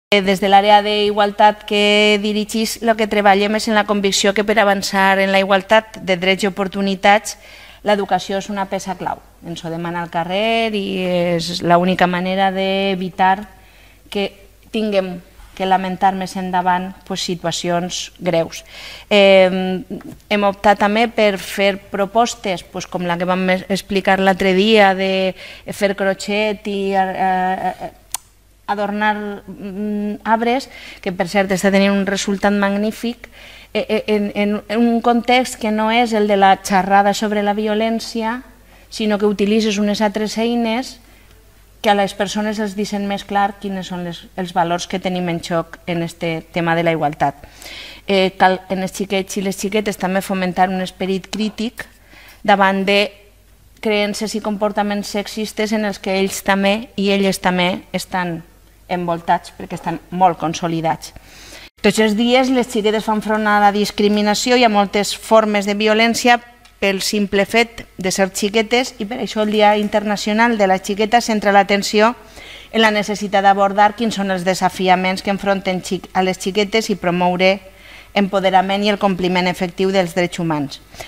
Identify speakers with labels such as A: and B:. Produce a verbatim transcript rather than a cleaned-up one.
A: Des de l'àrea d'igualtat que dirigís, el que treballem és en la convicció que per avançar en la igualtat de drets i oportunitats l'educació és una peça clau. Ens ho demana al carrer i és l'única manera d'evitar que tinguem que lamentar més endavant situacions greus. Hem optat també per fer propostes com la que vam explicar l'altre dia de fer crochet i adornar arbres, que per cert està tenint un resultat magnífic, en un context que no és el de la xerrada sobre la violència, sinó que utilitzes unes altres eines que a les persones els deixen més clar quins són els valors que tenim en joc en aquest tema de la igualtat. Cal en els xiquets i les xiquetes també fomentar un esperit crític davant de creences i comportaments sexistes en els que ells també i elles també estan envoltats perquè estan molt consolidats. Tots els dies les xiquetes fan front a la discriminació i a moltes formes de violència pel simple fet de ser xiquetes i per això el Dia Internacional de la Xiqueta centra l'atenció en la necessitat d'abordar quins són els desafiaments que enfronten a les xiquetes i promoure empoderament i el compliment efectiu dels drets humans.